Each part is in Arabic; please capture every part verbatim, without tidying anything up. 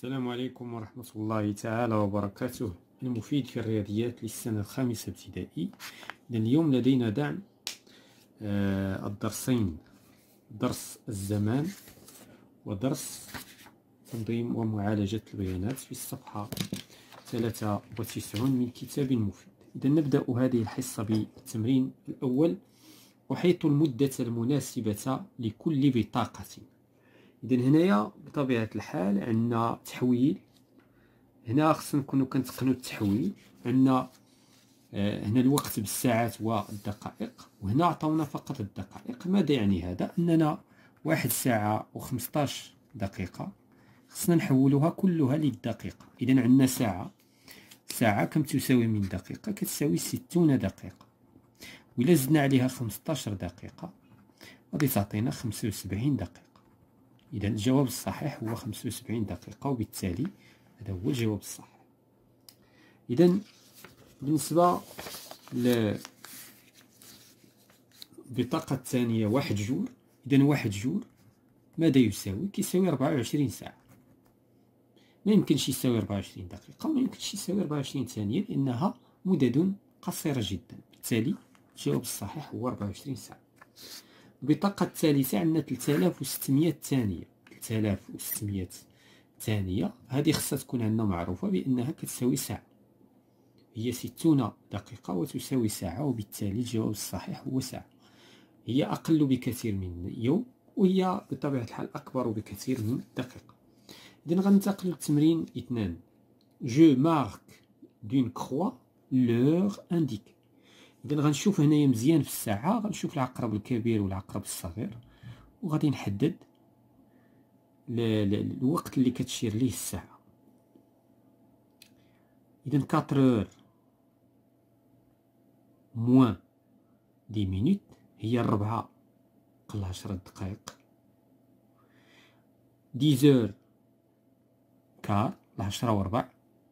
السلام عليكم ورحمة الله تعالى وبركاته. المفيد في الرياضيات للسنة الخامسة ابتدائي. اليوم لدينا دعم آه الدرسين، درس الزمان ودرس تنظيم ومعالجة البيانات في الصفحة ثلاثة وتسعين من كتاب مفيد. إذا نبدأ هذه الحصة بالتمرين الأول: أحيط المدة المناسبة لكل بطاقة. إذا هنايا بطبيعة الحال عندنا تحويل، هنا خصنا نكونوا كنتقنوا التحويل. عندنا آه هنا الوقت بالساعات والدقائق، وهنا عطاونا فقط الدقائق. ماذا يعني هذا؟ أننا واحد ساعة وخمسطاش دقيقة خصنا نحولوها كلها للدقيقة. إذا عندنا ساعة، ساعة كم تساوي من دقيقة؟ كتساوي ستون دقيقة، وإلا زدنا عليها خمسطاش دقيقة غادي تعطينا خمسة وسبعين دقيقة. إذا الجواب الصحيح هو خمسة وسبعين دقيقة، وبالتالي هذا هو الجواب الصحيح. إذا بالنسبة للبطاقة الثانية واحد جور، إذا واحد جور ماذا يساوي؟ كيساوي أربعة وعشرين ساعة. ما يمكنش يساوي أربعة وعشرين دقيقة، وما يمكنش يساوي أربعة وعشرين ثانية، لأنها مدد قصيرة جدا. بالتالي الجواب الصحيح هو أربعة وعشرين ساعة. البطاقة الثالثة عندنا ثلاثة آلاف وستمائة ثانية. ثلاثة آلاف وستمائة ثانية هذه خصها تكون عندنا معروفة بأنها كتساوي ساعة، هي ستون دقيقة وتساوي ساعة، وبالتالي الجواب الصحيح هو ساعة. هي أقل بكثير من يوم، وهي بطبيعة الحال أكبر بكثير من دقيقة. إذن غننتقل للتمرين اثنان: جو مارك دون كخوا لور انديك. إذن غنشوف هنايا مزيان في الساعة، غنشوف العقرب الكبير والعقرب الصغير، وغادي نحدد الوقت اللي كتشير ليه الساعة. إذن كاتر اور موان دي مينوت هي الربعة قل عشرة دقائق. ديزور كار العشرة وربع،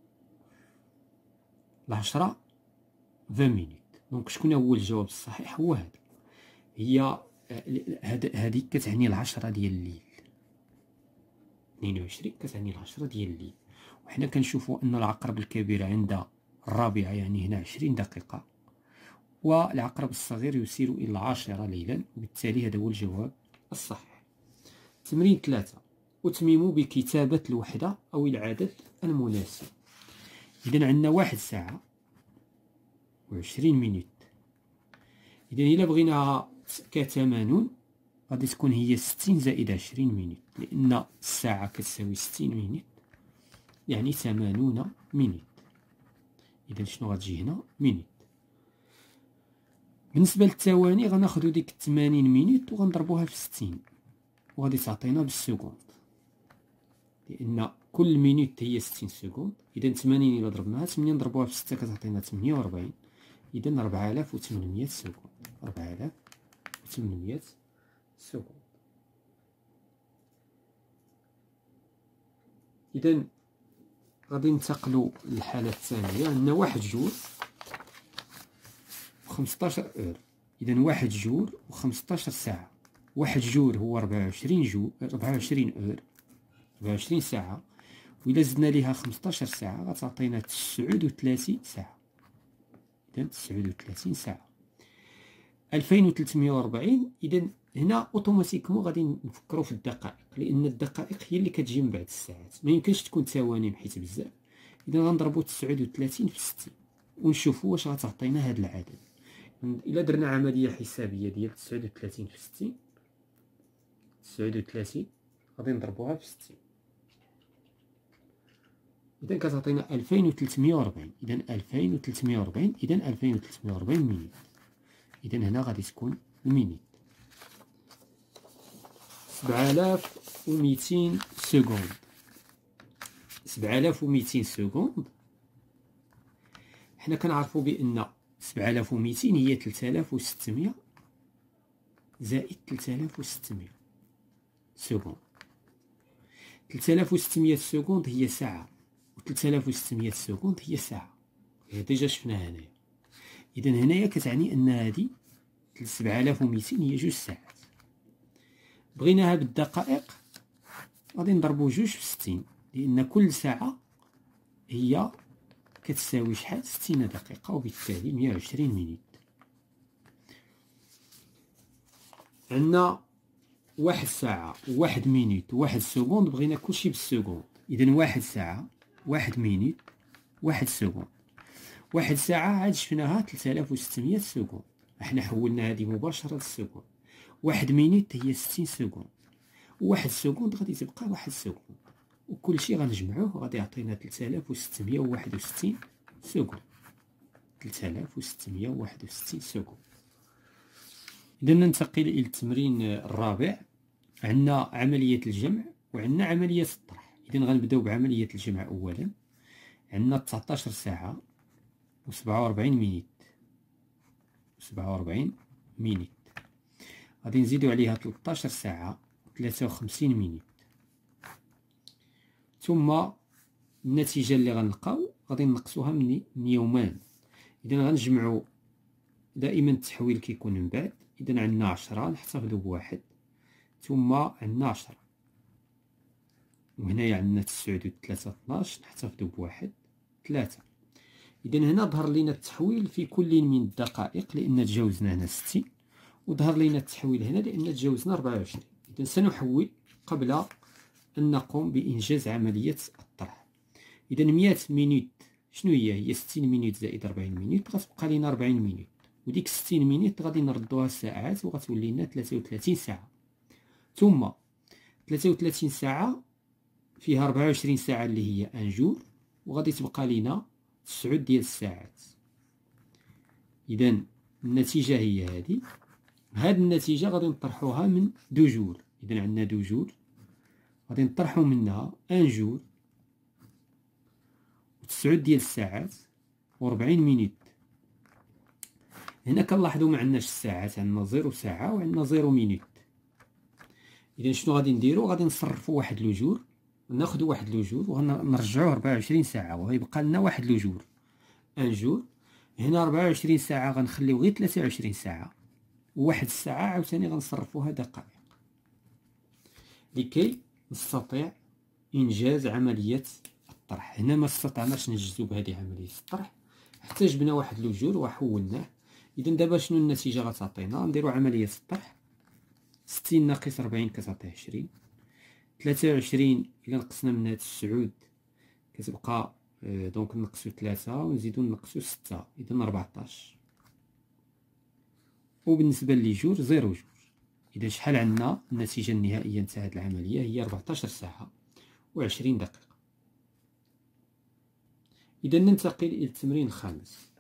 العشرة فان مينوت. دونك شكون هو الجواب الصحيح؟ هو هذا. هي هذه كتعني العشرة ديال الليل، اثنين وعشرين كتعني العشرة ديال الليل. وحنا كنشوفوا ان العقرب الكبير عند الرابعة، يعني هنا عشرين دقيقة، والعقرب الصغير يسير الى العاشرة ليلا، وبالتالي هذا هو الجواب الصحيح. تمرين ثلاثة: أتمم بكتابة الوحدة أو العدد المناسب. إذا عندنا واحد ساعة وعشرين مينوت. إذا إلا بغيناها كثمانون غادي تكون هي ستين زائد عشرين مينوت، لأن الساعة كتساوي ستين مينوت، يعني ثمانون مينوت. إذا شنو غتجي هنا؟ مينوت. بالنسبة للثواني غناخدو ديك ثمانين مينوت وغنضربوها في ستين، وغادي تعطينا بالسكوند، لأن كل مينوت هي ستين سكوند. إذا ثمانين إلا ضربناها ثمانية نضربوها في ستة كتعطينا ثمانية وأربعين. إذا ربعة آلاف وثمنمية سكوند، ربعة آلاف وثمنمية سكوند. إذا غادي ننتقلو للحالة الثانية. عندنا واحد جور وخمسطاش اور. إذا واحد جور وخمسطاش ساعة. واحد جور هو ربعة وعشرين جور، ربعة وعشرين اور، ربعة وعشرين ساعة، وإلا زدنا ليها خمسطاش ساعة غتعطينا تسعود وثلاثين ساعة. إذا تسعود وثلاثين ساعة. ألفين وثلاثمائة وأربعين. إذا هنا أوتوماتيكمون غادي نفكروا في الدقائق، لأن الدقائق هي اللي كتجي من بعد الساعات، ما يمكنش تكون ثواني حيت بزاف. إذا غنضربوا تسعود وثلاثين في ستين ونشوفوا واش غتعطينا هذا العدد. إلا درنا عملية حسابية ديال تسعود وثلاثين في ستين، تسعود وثلاثين غادي نضربوها في ستين، إذا كتعطينا ألفين وثلاثمائة وأربعين. إذا ألفين وثلاثمائة وأربعين، إذا ألفين وثلاثمائة وأربعين مينوت. إذا هنا غادي تكون المينوت. سبعة آلاف ومئتين سكوند. سبعة آلاف ومئتين سكوند حنا كنعرفوا بأن سبعة آلاف ومئتين هي ثلاثة آلاف وستمائة زائد ثلاثة آلاف وستمائة سكوند. ثلاثة آلاف وستمائة سكوند هي ساعة، و ثلاثة آلاف وستمائة سكوند هي ساعة. ديجا شفناها هنايا. إذا هنايا كتعني أن هذه سبعة آلاف ومئتين هي جوج ساعات. بغيناها بالدقائق غادي نضربو جوج في ستين، لأن كل ساعة هي كتساوي شحال؟ ستين دقيقة، وبالتالي مية وعشرين مينيت. عندنا واحد ساعة وواحد مينيت وواحد سكوند، بغينا كلشي بالسكوند. إذا واحد ساعة واحد مينيت واحد سكوند. واحد ساعة عاد شفناها ثلاثة آلاف وستمية سكوند، احنا حولنا هذه مباشرة للسكوند. واحد مينيت هي ستين سكوند، وواحد سكوند غادي تبقى واحد سكوند، وكلشي غنجمعوه غادي يعطينا ثلاثة آلاف وستمية وواحد وستين سكوند. ثلاثة آلاف وستمية وواحد وستين سكوند. إذا ننتقل إلى التمرين الرابع. عندنا عملية الجمع وعندنا عملية الطرح. إذا غنبداو بعملية الجمع أولا. عندنا تسعطاش ساعة وسبعة وربعين مينيت سبعة وربعين مينيت، غادي نزيدو عليها تلطاش ساعة وثلاثة وخمسين مينيت، ثم النتيجة اللي غنلقاو غادي نقصوها من من يومان. إذا غنجمعو دائما التحويل كيكون من بعد. إذا عندنا عشرة نحتفظو بواحد، ثم عندنا عشرة، وهنايا عندنا تسعود وثلاثة اثناش نحتفظو بواحد ثلاثة. إذا هنا ظهر لينا التحويل في كل من الدقائق لأن تجاوزنا هنا ستين، وظهر لينا التحويل هنا لأن تجاوزنا أربعة وعشرين. إذا سنحول قبل أن نقوم بإنجاز عملية الطرح. إذا مية مينيت شنو هي؟ هي ستين مينيت زائد أربعين مينيت، غتبقى لينا أربعين مينيت، وديك ستين مينيت غادي نردوها ساعات وغتولي لنا ثلاثة وثلاثين ساعة، ثم ثلاثة وثلاثين ساعة فيها أربعة وعشرين ساعة اللي هي ان جور، وغادي تبقى لينا تسعود ديال الساعات. إذا النتيجة هي هذه. هاد النتيجة غادي نطرحوها من دو جور. إذا عندنا دو جور غادي نطرحو منها ان جور وتسعود ديال الساعات وربعين مينيت. هنا كنلاحظو ما عندناش الساعات، عندنا زيرو ساعة وعندنا زيرو مينيت. إذا شنو غادي نديرو؟ غادي نصرفو واحد لو جور، ناخدو واحد لو جور وغنرجعوه أربعة وعشرين ساعة، وغيبقى لنا واحد لو جور ان جور. هنا أربعة وعشرين ساعة غنخليو غير ثلاثة وعشرين ساعة، وواحد الساعة عاوتاني غنصرفوها دقائق لكي نستطيع إنجاز عملية الطرح. هنا ما استطعناش ننجزو بهذه عملية الطرح حتى جبنا واحد لو جور وحولناه. إذا دابا شنو النتيجة غتعطينا؟ نديرو عملية الطرح. ستين ناقص ربعين كتعطي عشرين، ثلاثة وعشرين إلا نقصنا منها تسعود كتبقى دونك نقصو ثلاثة ونزيدو نقصو ستة، إذا ربعطاش. وبالنسبة لي جور زيرو جور. إذا شحال عندنا؟ النتيجة النهائية نتاع هاد العملية هي أربعطاش ساعة وعشرين دقيقة. إذا ننتقل إلى التمرين الخامس.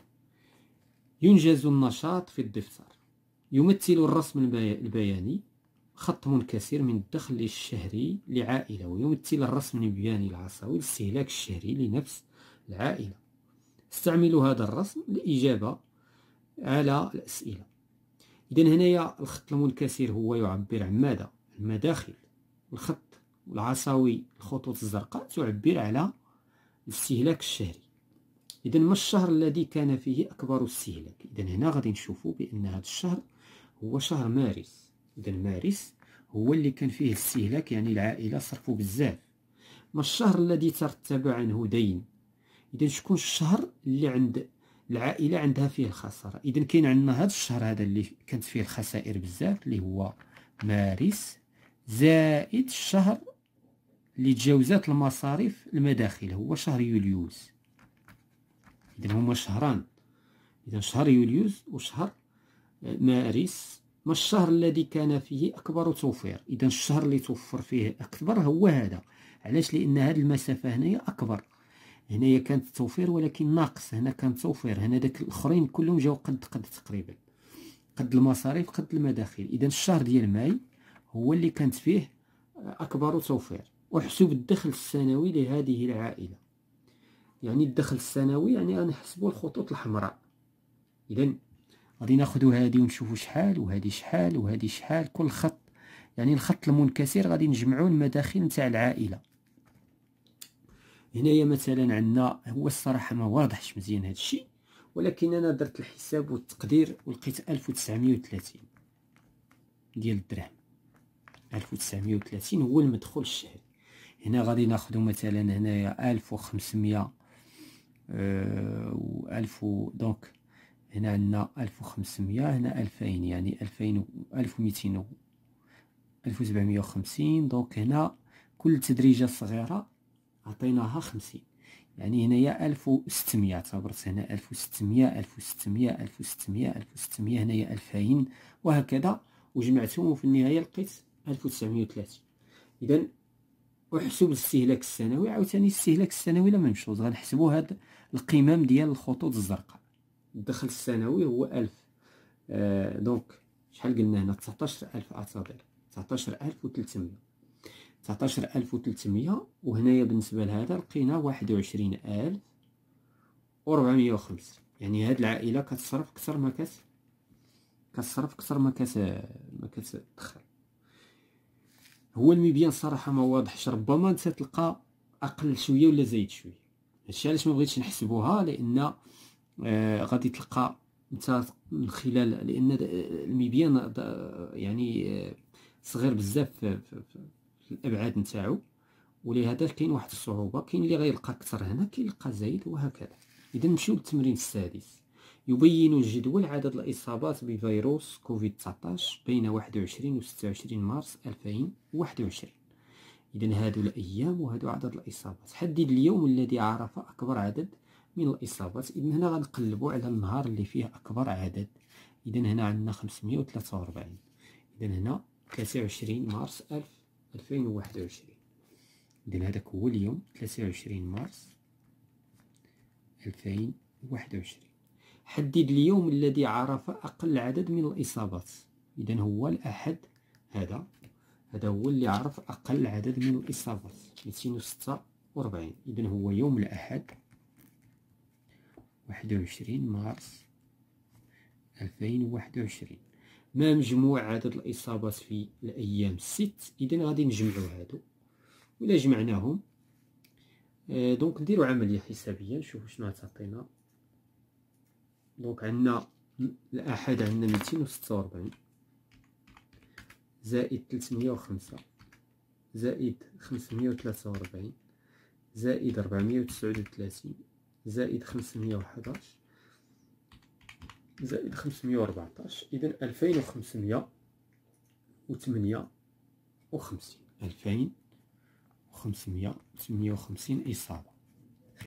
ينجز النشاط في الدفتر. يمثل الرسم البياني خط منكسر من الدخل الشهري لعائلة، ويمثل الرسم البياني العصوي الاستهلاك الشهري لنفس العائلة. استعملوا هذا الرسم للإجابة على الأسئلة. إذا هنايا الخط المنكسر هو يعبر عن ماذا؟ المداخل. الخط العصوي الخطوط الزرقاء تعبر على الاستهلاك الشهري. إذا ما الشهر الذي كان فيه أكبر استهلاك؟ إذا هنا غادي نشوفوا بأن هذا الشهر هو شهر مارس. إذا مارس هو اللي كان فيه الاستهلاك، يعني العائلة صرفوا بزاف. ما الشهر الذي ترتب عنه دين؟ إذا شكون الشهر اللي عند العائلة عندها فيه الخسارة؟ إذا كاين عندنا هذا الشهر هذا اللي كانت فيه الخسائر بزاف اللي هو مارس، زائد الشهر اللي تجاوزات المصاريف المداخل هو شهر يوليوز. إذا هما شهران، إذا شهر يوليوز وشهر مارس. ما الشهر الذي كان فيه أكبر توفير؟ إذا الشهر اللي توفر فيه أكبر هو هذا. علاش؟ لأن هذه المسافة هنايا أكبر. هنايا كانت التوفير ولكن ناقص، هنا كان توفير، هنا داك الآخرين كلهم جاو قد قد تقريبا، قد المصاريف قد المداخل. إذا الشهر ديال ماي هو اللي كانت فيه أكبر توفير. وحسب الدخل السنوي لهذه العائلة، يعني الدخل السنوي يعني غنحسبوا الخطوط الحمراء. إذا غادي ناخدو هادي ونشوفو شحال وهادي شحال وهادي شحال، كل خط يعني الخط المنكسر غادي نجمعو المداخل نتاع العائلة. هنايا مثلا عندنا، هو الصراحة ما واضحش مزيان هادشي، ولكن أنا درت الحساب والتقدير ولقيت ألف وتسعمية وثلاثين ديال الدراهم. ألف وتسعمية وثلاثين هو المدخول الشهري. هنا غادي ناخدو مثلا هنايا ألف وخمسمية و ألف، دونك هنا عندنا ألف وخمسمية، هنا ألفين، يعني ألفين و ألف وميتين، ألف وسبعمية وخمسين. دونك هنا كل تدريجة صغيرة عطيناها خمسين، يعني هنايا ألف وستمية، اعتبرت هنا ألف وستمية ألف وستمية ألف وستمية ألف وستمية، هنايا ألفين، وهكذا، وجمعتهم وفي النهاية لقيت ألف وتسعمية وثلاثين. إذا وحسب الاستهلاك السنوي، عاوتاني الاستهلاك السنوي لا ميم شوز، غنحسبو هاد القمم ديال الخطوط الزرقاء. الدخل السنوي هو ألف، آه دونك شحال قلنا هنا؟ تسعطاش ألف، اعتذر، تسعطاش ألف وثلاثمية، تسعطاش ألف وثلاثمية. وهنايا بالنسبة لهذا لقينا واحد وعشرين ألف وربعمية وخمسين. يعني هاد العائلة كتصرف كثر ما كت كتصرف كثر ما كت ما كتدخل. هو المبيان صراحة ما واضحش، ربما انت تلقى اقل شوية ولا زايد شوية. هادشي علاش ما بغيتش نحسبوها، لان آه غادي تلقى انت من خلال، لان المبيان يعني آه صغير بزاف في, في, في الابعاد نتاعو، ولهذا كاين واحد الصعوبة. كاين اللي غيلقى اكثر هنا، كاين اللي لقى زايد، وهكذا. اذا نمشيو للتمرين السادس. يبين الجدول عدد الإصابات بفيروس كوفيد تسعطاش بين واحد وعشرين و ستة وعشرين مارس ألفين وواحد وعشرين. إذا هادو الأيام وهادو عدد الإصابات. حدد اليوم الذي عرف أكبر عدد من الإصابات. إذا هنا غنقلبو على النهار اللي فيه أكبر عدد. إذا هنا عندنا خمسمية وثلاثة وأربعين. إذا هنا ثلاثة وعشرين مارس ألفين وواحد وعشرين. إذا هذاك هو اليوم ثلاثة وعشرين مارس ألفين وواحد وعشرين. حدد اليوم الذي عرف أقل عدد من الإصابات. إذا هو الأحد، هذا هذا هو اللي عرف أقل عدد من الإصابات، مئتين وستة وأربعين. إذا هو يوم الأحد واحد وعشرين مارس ألفين وواحد وعشرين. ما مجموع عدد الإصابات في الأيام الست؟ إذا غادي نجمعو هادو، وإلا جمعناهم آه دونك نديرو عملية حسابية نشوفو شنو غتعطينا. دونك عندنا الأحد عندنا مئتين وستة وأربعين زائد ثلاثمية وخمسة زائد خمسمية وثلاثة وأربعين زائد ربعمية وتسعود وثلاثين زائد خمسمية وحداش زائد خمسمية وأربعطاش. إذا ألفين وخمسمية وثمانية وخمسين، ألفين وخمسمية وثمانية وخمسين إصابة.